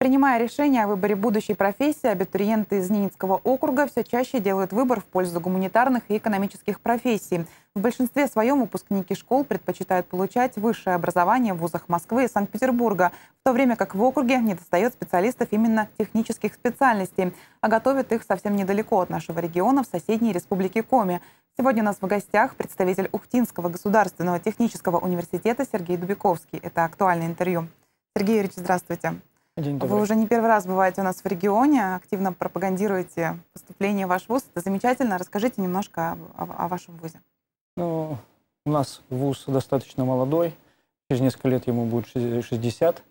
Принимая решение о выборе будущей профессии, абитуриенты из Ненецкого округа все чаще делают выбор в пользу гуманитарных и экономических профессий. В большинстве своем выпускники школ предпочитают получать высшее образование в вузах Москвы и Санкт-Петербурга, в то время как в округе недостает специалистов именно технических специальностей, а готовят их совсем недалеко от нашего региона, в соседней республике Коми. Сегодня у нас в гостях представитель Ухтинского государственного технического университета Сергей Дубиковский. Это актуальное интервью. Сергей Юрьевич, здравствуйте. Вы уже не первый раз бываете у нас в регионе, активно пропагандируете поступление в ваш вуз. Это замечательно. Расскажите немножко о вашем вузе. Ну, у нас вуз достаточно молодой. Через несколько лет ему будет 60.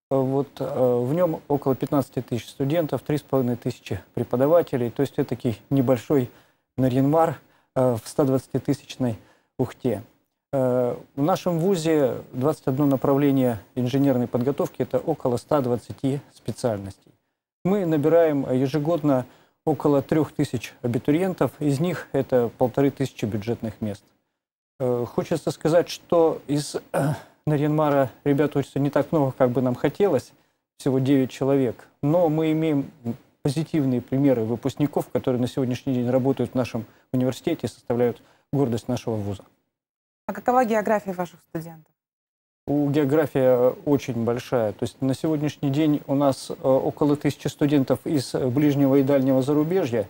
В нем около 15 тысяч студентов, 3,5 тысячи преподавателей. То есть это такой небольшой Нарьян-Мар в 120-тысячной Ухте. В нашем вузе 21 направление инженерной подготовки, это около 120 специальностей. Мы набираем ежегодно около 3000 абитуриентов, из них это 1500 бюджетных мест. Хочется сказать, что из Нарьян-Мара ребят учатся не так много, как бы нам хотелось, всего 9 человек, но мы имеем позитивные примеры выпускников, которые на сегодняшний день работают в нашем университете и составляют гордость нашего вуза. А какова география ваших студентов? География очень большая. То есть на сегодняшний день у нас около 1000 студентов из ближнего и дальнего зарубежья.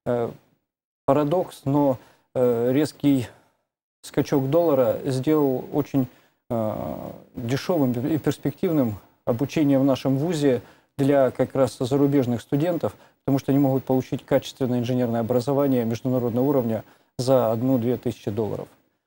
Парадокс, но резкий скачок доллара сделал очень дешевым и перспективным обучение в нашем вузе для как раз зарубежных студентов, потому что они могут получить качественное инженерное образование международного уровня за 1-2 тысячи долларов.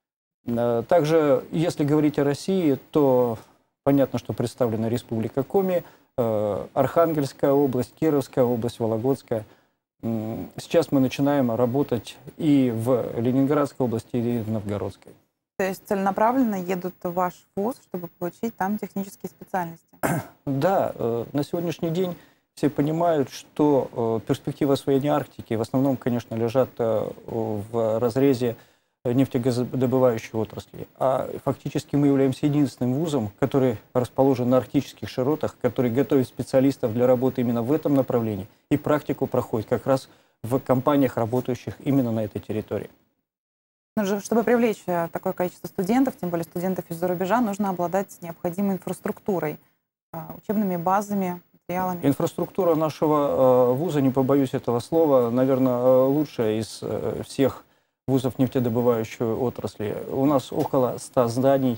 Также, если говорить о России, то понятно, что представлена Республика Коми, Архангельская область, Кировская область, Вологодская. Сейчас мы начинаем работать и в Ленинградской области, и в Новгородской. То есть целенаправленно едут в ваш вуз, чтобы получить там технические специальности? Да, на сегодняшний день все понимают, что перспективы освоения Арктики в основном, конечно, лежат в разрезе нефтегазодобывающей отрасли. А фактически мы являемся единственным вузом, который расположен на арктических широтах, который готовит специалистов для работы именно в этом направлении. И практику проходит как раз в компаниях, работающих именно на этой территории. Чтобы привлечь такое количество студентов, тем более студентов из-за рубежа, нужно обладать необходимой инфраструктурой, учебными базами, материалами. Инфраструктура нашего вуза, не побоюсь этого слова, наверное, лучшая из всех вузов нефтедобывающей отрасли. У нас около 100 зданий,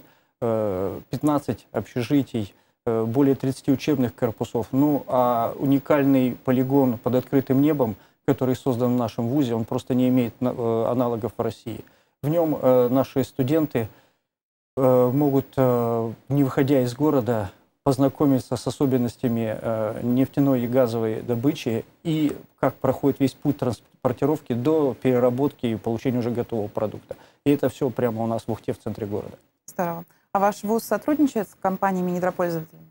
15 общежитий, более 30 учебных корпусов. Ну, а уникальный полигон под открытым небом, который создан в нашем вузе, он просто не имеет аналогов в России. В нем наши студенты могут, не выходя из города, познакомиться с особенностями нефтяной и газовой добычи и как проходит весь путь транспортировки до переработки и получения уже готового продукта. И это все прямо у нас в Ухте, в центре города. Здорово. А ваш вуз сотрудничает с компаниями недропользователями?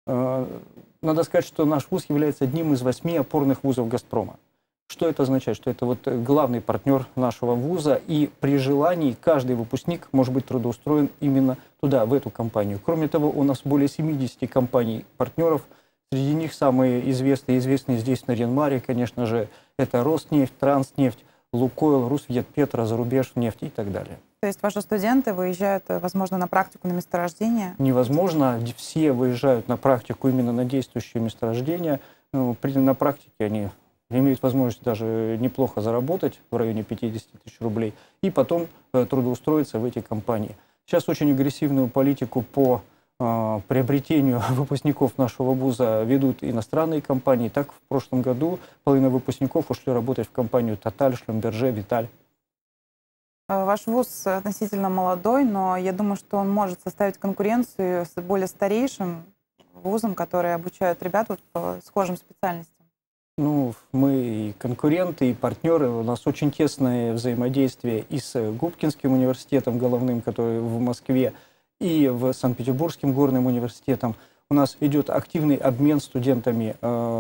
Надо сказать, что наш вуз является одним из 8 опорных вузов «Газпрома». Что это означает? Что это вот главный партнер нашего вуза, и при желании каждый выпускник может быть трудоустроен именно туда, в эту компанию. Кроме того, у нас более 70 компаний-партнеров. Среди них самые известные здесь в Нарьян-Маре, конечно же, это Роснефть, Транснефть, Лукойл, Русветпетро, Зарубежнефть и так далее. То есть ваши студенты выезжают, возможно, на практику на месторождение? Невозможно. Все выезжают на практику именно на действующие месторождения. На практике они имеют возможность даже неплохо заработать в районе 50 тысяч рублей и потом трудоустроиться в эти компании. Сейчас очень агрессивную политику по приобретению выпускников нашего вуза ведут иностранные компании. Так, в прошлом году половина выпускников ушли работать в компанию Total, Schlumberger, Vitol. Ваш вуз относительно молодой, но я думаю, что он может составить конкуренцию с более старейшим вузом, которые обучают ребят по схожим специальностям. Ну, мы и конкуренты, и партнеры. У нас очень тесное взаимодействие и с Губкинским университетом головным, который в Москве, и в Санкт-Петербургским горным университетом. У нас идет активный обмен студентами,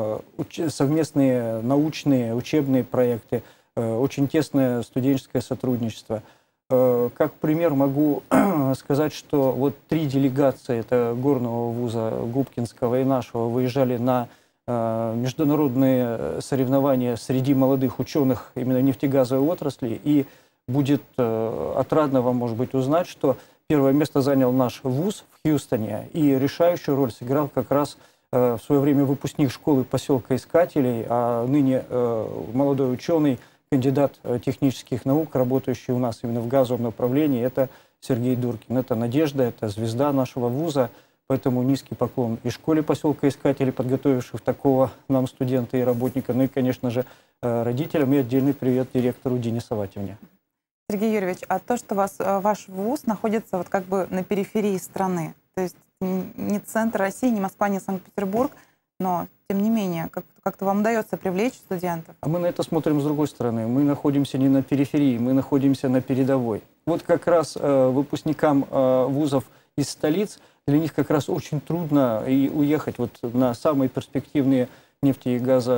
совместные научные, учебные проекты, очень тесное студенческое сотрудничество. Как пример могу сказать, что вот 3 делегации, это горного вуза Губкинского и нашего, выезжали на международные соревнования среди молодых ученых именно нефтегазовой отрасли. И будет отрадно вам, может быть, узнать, что первое место занял наш вуз в Хьюстоне, и решающую роль сыграл как раз в свое время выпускник школы поселка Искателей, а ныне молодой ученый, кандидат технических наук, работающий у нас именно в газовом направлении, это Сергей Дуркин. Это надежда, это звезда нашего вуза, поэтому низкий поклон и школе поселка Искателей, подготовивших такого нам студента и работника, ну и, конечно же, родителям, и отдельный привет директору Дине Саватьевне. Сергей Юрьевич, а то, что ваш вуз находится вот как бы на периферии страны, то есть не центр России, не Москва, не Санкт-Петербург, но, тем не менее, как-то вам удается привлечь студентов? А мы на это смотрим с другой стороны. Мы находимся не на периферии, мы находимся на передовой. Вот как раз выпускникам вузов из столиц, для них как раз очень трудно и уехать вот на самые перспективные нефти- и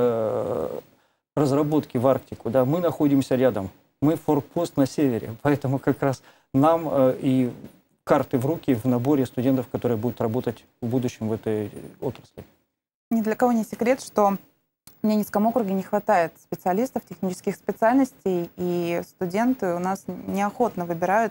газоразработки в Арктику. Да? Мы находимся рядом. Мы форпост на севере, поэтому как раз нам и карты в руки в наборе студентов, которые будут работать в будущем в этой отрасли. Ни для кого не секрет, что в Ненецком округе не хватает специалистов, технических специальностей, и студенты у нас неохотно выбирают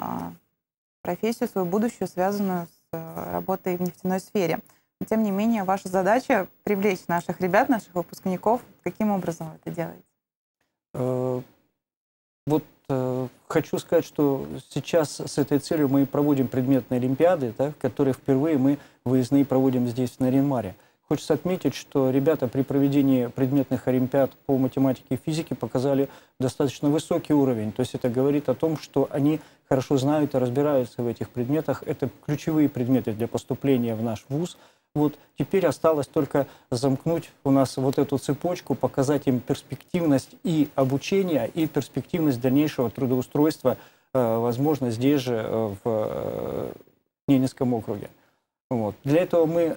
профессию, свою будущую, связанную с работой в нефтяной сфере. Но, тем не менее, ваша задача — привлечь наших ребят, наших выпускников. Каким образом вы это делаете? Вот хочу сказать, что сейчас с этой целью мы проводим предметные олимпиады, да, которые впервые мы выездные проводим здесь, в Нарьян-Маре. Хочется отметить, что ребята при проведении предметных олимпиад по математике и физике показали достаточно высокий уровень. То есть это говорит о том, что они хорошо знают и разбираются в этих предметах. Это ключевые предметы для поступления в наш вуз. Вот теперь осталось только замкнуть у нас вот эту цепочку, показать им перспективность и обучения, и перспективность дальнейшего трудоустройства, возможно, здесь же, в Ненецком округе. Вот. Для этого мы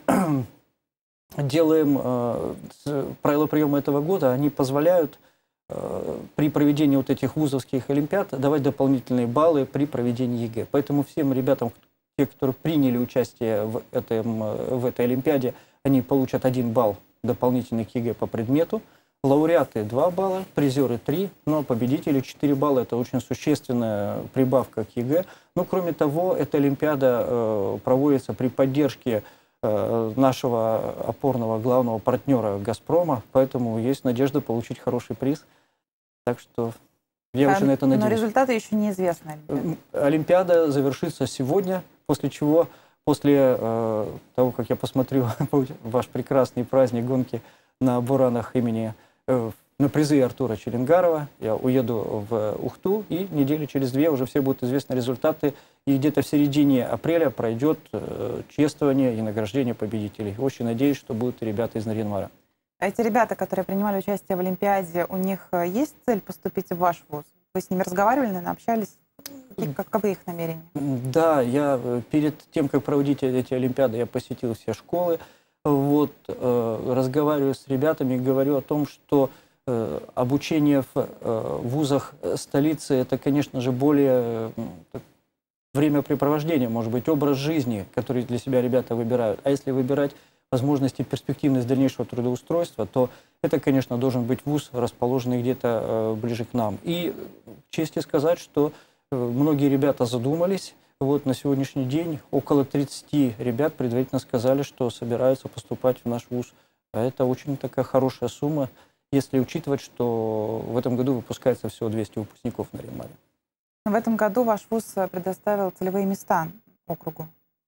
делаем правила приема этого года, они позволяют при проведении вот этих вузовских олимпиад давать дополнительные баллы при проведении ЕГЭ. Поэтому всем ребятам, те, которые приняли участие в этой олимпиаде, они получат 1 балл дополнительный к ЕГЭ по предмету. Лауреаты 2 балла, призеры 3, ну а победители 4 балла. Это очень существенная прибавка к ЕГЭ. Но кроме того, эта олимпиада проводится при поддержке нашего опорного главного партнера «Газпрома», поэтому есть надежда получить хороший приз. Так что я очень на это надеюсь. Но результаты еще неизвестны. Олимпиада завершится сегодня, после чего, после того, как я посмотрю ваш прекрасный праздник гонки на буранах на призы Артура Челенгарова, я уеду в Ухту, и недели через 2 уже все будут известны результаты. И где-то в середине апреля пройдет чествование и награждение победителей. Очень надеюсь, что будут и ребята из Нарьян-Мара. А эти ребята, которые принимали участие в Олимпиаде, у них есть цель поступить в ваш вуз? Вы с ними разговаривали, наверное, общались? Каковы их намерения? Да, я перед тем, как проводить эти Олимпиады, я посетил все школы, вот, разговариваю с ребятами, говорю о том, что обучение в вузах столицы – это, конечно же, более времяпрепровождение, может быть, образ жизни, который для себя ребята выбирают. А если выбирать возможности и перспективность дальнейшего трудоустройства, то это, конечно, должен быть вуз, расположенный где-то ближе к нам. И к чести сказать, что многие ребята задумались. Вот на сегодняшний день около 30 ребят предварительно сказали, что собираются поступать в наш вуз. А это очень такая хорошая сумма, если учитывать, что в этом году выпускается всего 200 выпускников на Нарьян-Маре. В этом году ваш вуз предоставил целевые места округу.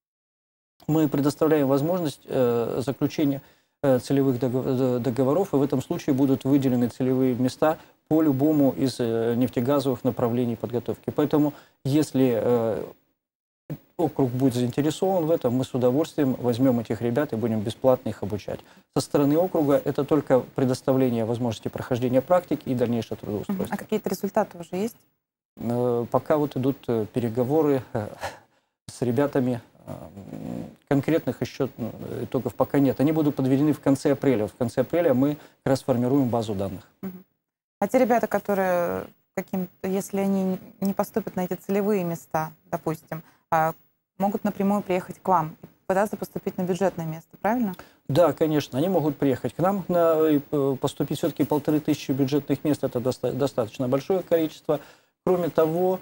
Мы предоставляем возможность заключения целевых договоров, и в этом случае будут выделены целевые места по любому из нефтегазовых направлений подготовки. Поэтому, если округ будет заинтересован в этом, мы с удовольствием возьмем этих ребят и будем бесплатно их обучать. Со стороны округа это только предоставление возможности прохождения практики и дальнейшее трудоустройство. А какие-то результаты уже есть? Пока вот идут переговоры с ребятами. Конкретных еще итогов пока нет. Они будут подведены в конце апреля. В конце апреля мы как раз формируем базу данных. А те ребята, которые, если они не поступят на эти целевые места, допустим, могут напрямую приехать к вам пытаться поступить на бюджетное место, правильно? Да, конечно, они могут приехать к нам, поступить все-таки 1500 бюджетных мест, это достаточно большое количество. Кроме того,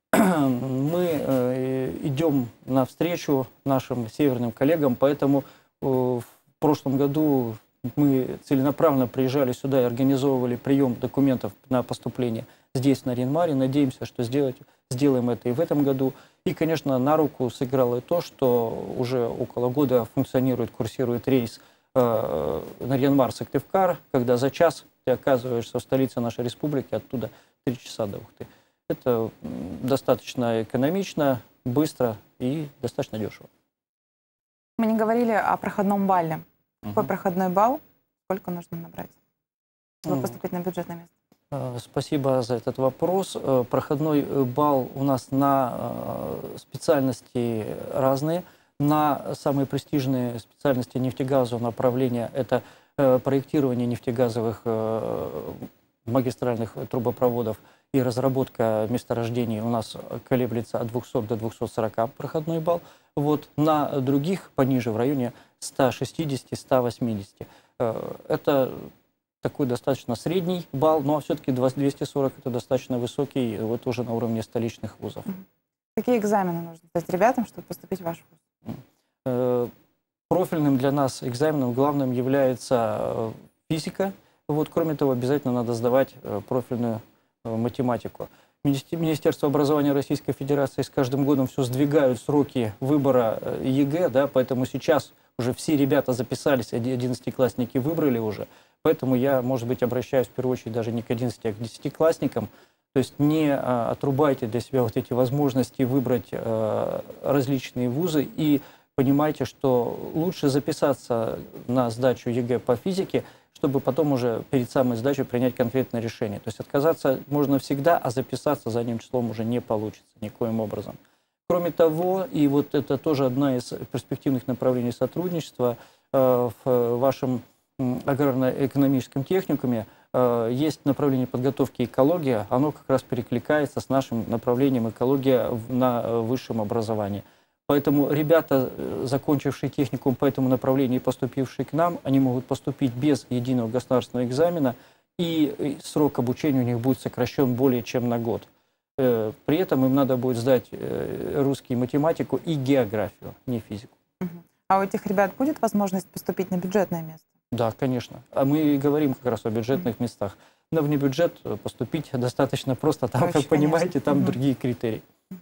мы идем навстречу нашим северным коллегам, поэтому в прошлом году мы целенаправленно приезжали сюда и организовывали прием документов на поступление здесь, на Рин-Маре. Надеемся, что сделаем это и в этом году. И, конечно, на руку сыграло и то, что уже около года курсирует рейс Нарьян-Мар-Сыктывкар, когда за час ты оказываешься в столице нашей республики, оттуда 3 часа до Ухты. Это достаточно экономично, быстро и достаточно дешево. Мы не говорили о проходном балле. Какой проходной балл? Сколько нужно набрать, чтобы поступить на бюджетное место? Спасибо за этот вопрос. Проходной балл у нас на специальности разные. На самые престижные специальности нефтегазового направления – это проектирование нефтегазовых магистральных трубопроводов и разработка месторождений у нас колеблется от 200 до 240 проходной балл. Вот на других пониже, в районе 160-180. Это такой достаточно средний балл, но все-таки 240 это достаточно высокий, вот уже на уровне столичных вузов. Какие экзамены нужно сдать ребятам, чтобы поступить в ваш вуз? Профильным для нас экзаменом главным является физика. Вот, кроме того, обязательно надо сдавать профильную математику. Министерство образования Российской Федерации с каждым годом все сдвигают сроки выбора ЕГЭ, да, поэтому сейчас уже все ребята записались, 11-классники выбрали уже. Поэтому я, может быть, обращаюсь в первую очередь даже не к 11, а к 10-классникам. То есть не отрубайте для себя вот эти возможности выбрать различные вузы и понимайте, что лучше записаться на сдачу ЕГЭ по физике, чтобы потом уже перед самой сдачей принять конкретное решение. То есть отказаться можно всегда, а записаться задним числом уже не получится никоим образом. Кроме того, и вот это тоже одна из перспективных направлений сотрудничества, в вашем аграрно-экономическом техникуме есть направление подготовки экология, оно как раз перекликается с нашим направлением экология на высшем образовании. Поэтому ребята, закончившие техникум по этому направлению и поступившие к нам, они могут поступить без единого государственного экзамена, и срок обучения у них будет сокращен более чем на год. При этом им надо будет сдать русский, математику и географию, не физику. А у этих ребят будет возможность поступить на бюджетное место? Да, конечно. А мы говорим как раз о бюджетных местах. На внебюджет поступить достаточно просто, там, как понимаете, там другие критерии.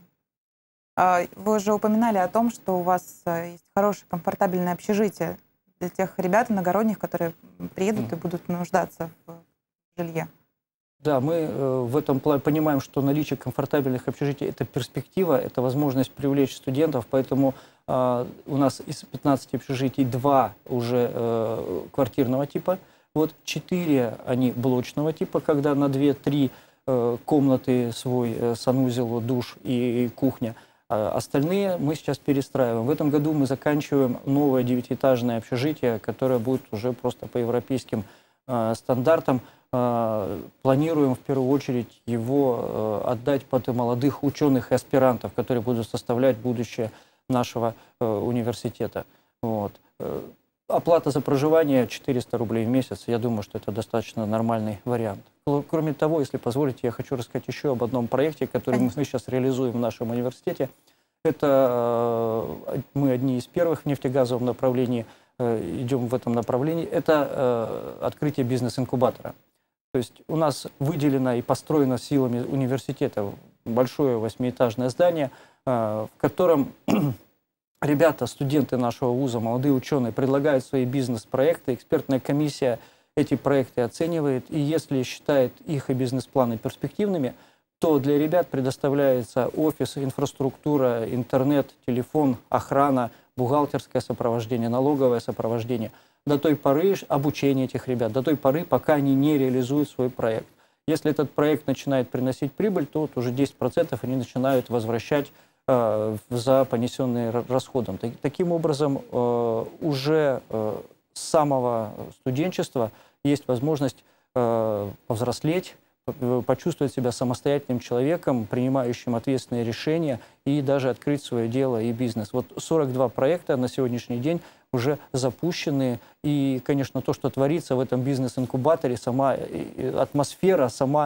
Вы уже упоминали о том, что у вас есть хорошее, комфортабельное общежитие для тех ребят иногородних, которые приедут и будут нуждаться в жилье. Да, мы в этом плане понимаем, что наличие комфортабельных общежитий – это перспектива, это возможность привлечь студентов, поэтому у нас из 15 общежитий 2 уже квартирного типа, вот 4 они блочного типа, когда на 2-3 комнаты свой санузел, душ и кухня. Остальные мы сейчас перестраиваем. В этом году мы заканчиваем новое 9-этажное общежитие, которое будет уже просто по европейским стандартам. Планируем в первую очередь его отдать под молодых ученых и аспирантов, которые будут составлять будущее нашего университета. Вот. Оплата за проживание 400 рублей в месяц. Я думаю, что это достаточно нормальный вариант. Кроме того, если позволите, я хочу рассказать еще об одном проекте, который мы сейчас реализуем в нашем университете. Это мы одни из первых в нефтегазовом направлении, идем в этом направлении. Это открытие бизнес-инкубатора. То есть у нас выделено и построено силами университета большое 8-этажное здание, в котором ребята, студенты нашего вуза, молодые ученые предлагают свои бизнес-проекты, экспертная комиссия эти проекты оценивает, и если считает их и бизнес-планы перспективными, то для ребят предоставляется офис, инфраструктура, интернет, телефон, охрана, бухгалтерское сопровождение, налоговое сопровождение. До той поры обучение этих ребят, до той поры, пока они не реализуют свой проект. Если этот проект начинает приносить прибыль, то вот уже 10% они начинают возвращать за понесенные расходы. Таким образом, уже с самого студенчества есть возможность повзрослеть, почувствовать себя самостоятельным человеком, принимающим ответственные решения и даже открыть свое дело и бизнес. Вот 42 проекта на сегодняшний день уже запущены. И, конечно, то, что творится в этом бизнес-инкубаторе, сама атмосфера, сама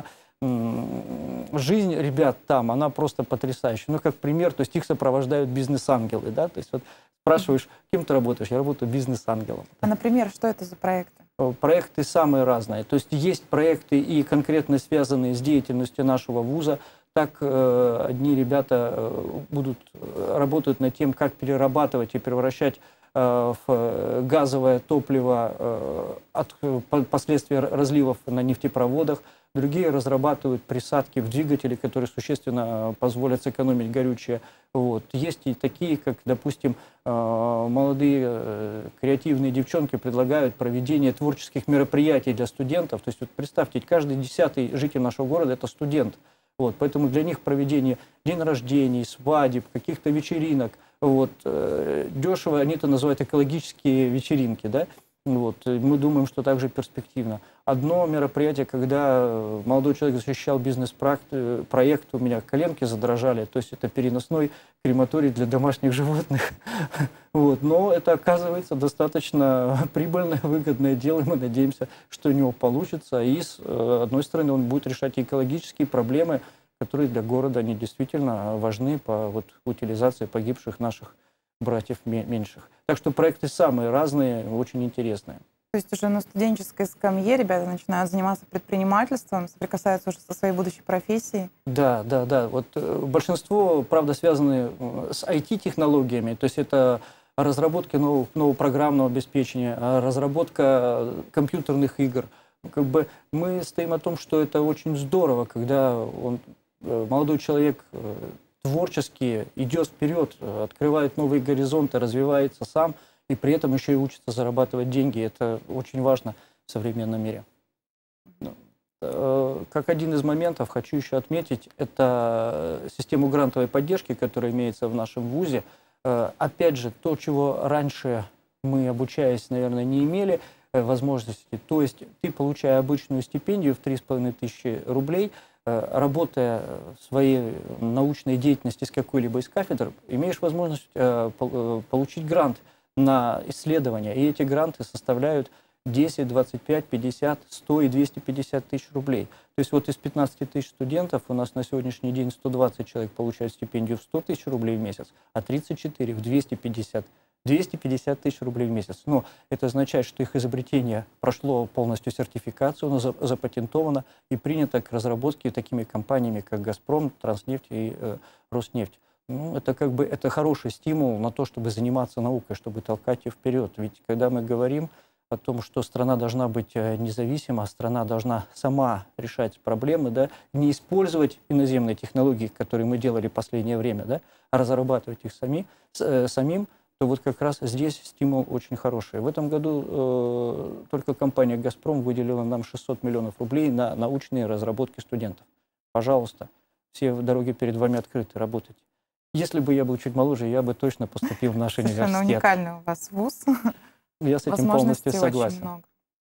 жизнь ребят там, она просто потрясающая. Ну, как пример, то есть их сопровождают бизнес-ангелы, да, то есть вот спрашиваешь, кем ты работаешь? Я работаю бизнес-ангелом. А, например, что это за проекты? Проекты самые разные. То есть есть проекты и конкретно связанные с деятельностью нашего вуза. Так одни ребята работают над тем, как перерабатывать и превращать в газовое топливо от последствий разливов на нефтепроводах. Другие разрабатывают присадки в двигатели, которые существенно позволят сэкономить горючее. Вот. Есть и такие, как, допустим, молодые креативные девчонки предлагают проведение творческих мероприятий для студентов. То есть вот представьте, каждый 10-й житель нашего города – это студент. Вот. Поэтому для них проведение день рождений, свадеб, каких-то вечеринок, вот, дешево, они это называют экологические вечеринки, да? Вот. Мы думаем, что также перспективно. Одно мероприятие, когда молодой человек защищал бизнес-проект, у меня коленки задрожали, то есть это переносной крематорий для домашних животных. Вот. Но это оказывается достаточно прибыльное, выгодное дело, и мы надеемся, что у него получится. И с одной стороны он будет решать экологические проблемы, которые для города они действительно важны по утилизации погибших наших братьев меньших. Так что проекты самые разные, очень интересные. То есть уже на студенческой скамье ребята начинают заниматься предпринимательством, соприкасаются уже со своей будущей профессией? Да, да, да. Вот большинство, правда, связаны с IT-технологиями, то есть это разработка нового программного обеспечения, разработка компьютерных игр. Как бы мы стоим о том, что это очень здорово, когда молодой человек творчески идет вперед, открывает новые горизонты, развивается сам, и при этом еще и учится зарабатывать деньги. Это очень важно в современном мире. Как один из моментов хочу еще отметить, это систему грантовой поддержки, которая имеется в нашем вузе. Опять же, то, чего раньше мы, обучаясь, наверное, не имели возможности. То есть ты, получая обычную стипендию в 3500 рублей, работая в своей научной деятельности с какой-либо из кафедр, имеешь возможность получить грант на исследования. И эти гранты составляют 10, 25, 50, 100 и 250 тысяч рублей. То есть вот из 15 тысяч студентов у нас на сегодняшний день 120 человек получают стипендию в 100 тысяч рублей в месяц, а 34 в 250 тысяч рублей в месяц. Но это означает, что их изобретение прошло полностью сертификацию, оно запатентовано и принято к разработке такими компаниями, как «Газпром», «Транснефть» и «Роснефть». Ну, это как бы это хороший стимул на то, чтобы заниматься наукой, чтобы толкать ее вперед. Ведь когда мы говорим о том, что страна должна быть независима, страна должна сама решать проблемы, да, не использовать иноземные технологии, которые мы делали в последнее время, да, а разрабатывать их самим, то вот как раз здесь стимул очень хороший. В этом году только компания «Газпром» выделила нам 600 миллионов рублей на научные разработки студентов. Пожалуйста, все дороги перед вами открыты, работайте. Если бы я был чуть моложе, я бы точно поступил в наш университет. Совершенно уникальный у вас вуз. Я с этим полностью согласен. Очень много.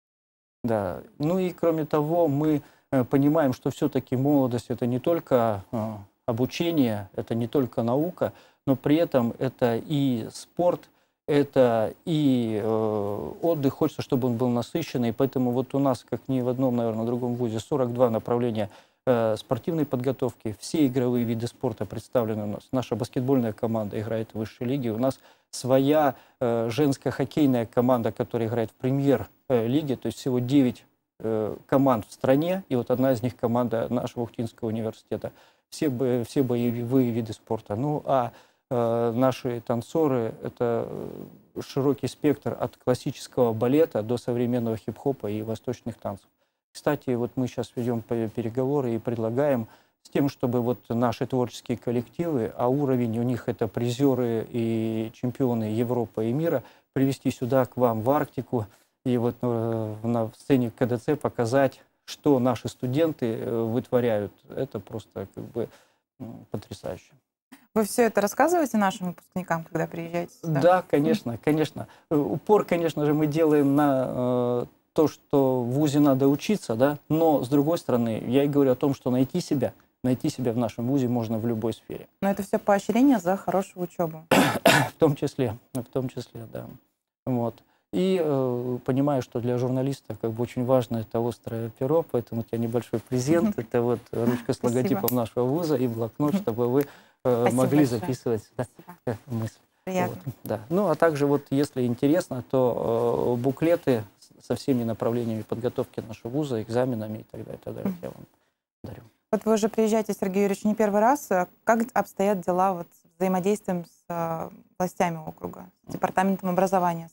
Да. Ну и кроме того, мы понимаем, что все-таки молодость – это не только обучение, это не только наука, но при этом это и спорт, это и отдых. Хочется, чтобы он был насыщенный. Поэтому вот у нас, как ни в одном, наверное, другом вузе, 42 направления спортивной подготовки. Все игровые виды спорта представлены у нас. Наша баскетбольная команда играет в высшей лиге. У нас своя женская хоккейная команда, которая играет в премьер-лиге. То есть всего 9 команд в стране. И вот одна из них команда нашего Ухтинского университета. Все боевые виды спорта. Ну а наши танцоры – это широкий спектр от классического балета до современного хип-хопа и восточных танцев. Кстати, вот мы сейчас ведем переговоры и предлагаем с тем, чтобы вот наши творческие коллективы, а уровень у них это призеры и чемпионы Европы и мира, привести сюда к вам в Арктику и вот на сцене КДЦ показать, что наши студенты вытворяют. Это просто как бы потрясающе. Вы все это рассказываете нашим выпускникам, когда приезжаете сюда? Да, конечно, конечно. Упор, конечно же, мы делаем на то, что в вузе надо учиться, да, но, с другой стороны, я и говорю о том, что найти себя в нашем вузе можно в любой сфере. Но это все поощрение за хорошую учебу. В том числе, да. Вот. И понимаю, что для журналиста как бы очень важно это острое перо, поэтому у тебя небольшой презент, это вот ручка с логотипом нашего вуза и блокнот, чтобы вы могли записывать мысль. Приятно. Вот, да. Ну, а также вот, если интересно, то буклеты со всеми направлениями подготовки нашего вуза, экзаменами и так далее я вам дарю. Вот вы уже приезжаете, Сергей Юрьевич, не первый раз. Как обстоят дела вот с взаимодействием с властями округа, с департаментом образования?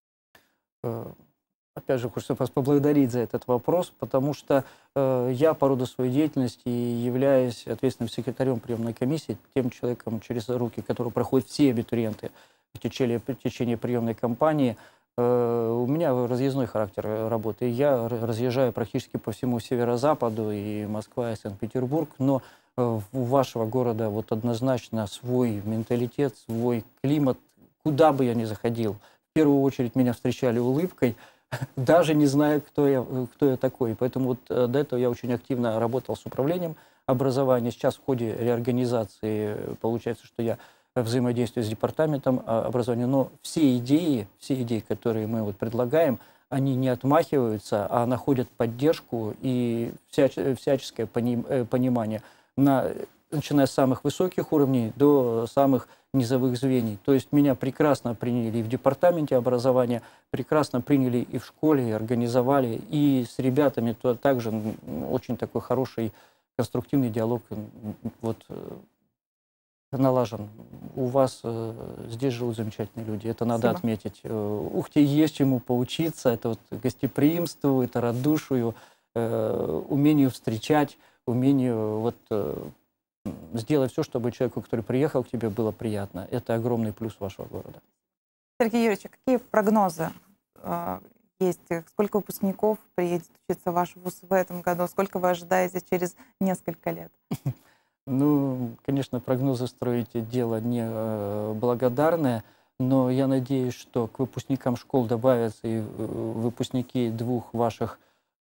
Опять же, хочется вас поблагодарить за этот вопрос, потому что я по роду своей деятельности являюсь ответственным секретарем приемной комиссии, тем человеком, через руки которого проходят все абитуриенты в течение приемной кампании. У меня разъездной характер работы. Я разъезжаю практически по всему северо-западу, и Москва, и Санкт-Петербург, но у вашего города вот однозначно свой менталитет, свой климат. Куда бы я ни заходил, в первую очередь меня встречали улыбкой, даже не зная, кто я такой. Поэтому вот до этого я очень активно работал с управлением образования. Сейчас в ходе реорганизации получается, что я взаимодействую с департаментом образования. Но все идеи, которые мы вот предлагаем, они не отмахиваются, а находят поддержку и всяческое понимание, начиная с самых высоких уровней до самых низовых звеньев. То есть меня прекрасно приняли и в департаменте образования, прекрасно приняли и в школе, и организовали, и с ребятами также очень такой хороший конструктивный диалог вот налажен. У вас здесь живут замечательные люди, это надо отметить. Ухте есть чему поучиться, это вот гостеприимству, это радушию, умению встречать, умению вот сделать все, чтобы человеку, который приехал к тебе, было приятно. Это огромный плюс вашего города. Сергей Юрьевич, какие прогнозы есть? Сколько выпускников приедет учиться в ваш вуз в этом году? Сколько вы ожидаете через несколько лет? Ну, конечно, прогнозы строите дело не благодарное, но я надеюсь, что к выпускникам школ добавятся и выпускники двух ваших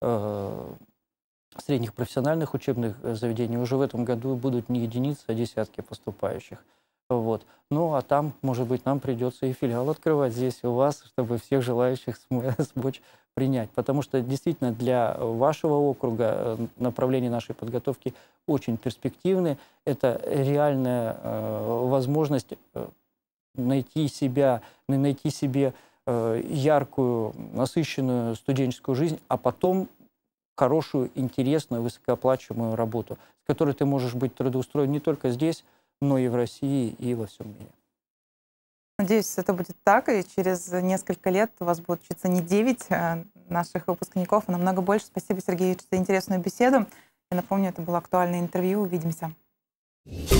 средних профессиональных учебных заведений. Уже в этом году будут не единицы, а десятки поступающих. Вот. Ну, а там, может быть, нам придется и филиал открывать здесь у вас, чтобы всех желающих смочь принять. Потому что действительно для вашего округа направление нашей подготовки очень перспективны. Это реальная возможность найти себе яркую, насыщенную студенческую жизнь, а потом хорошую, интересную, высокооплачиваемую работу, с которой ты можешь быть трудоустроен не только здесь, но и в России, и во всем мире. Надеюсь, это будет так, и через несколько лет у вас будет учиться не 9 наших выпускников, а намного больше. Спасибо, Сергей Юрьевич, за интересную беседу. Я напомню, это было актуальное интервью. Увидимся.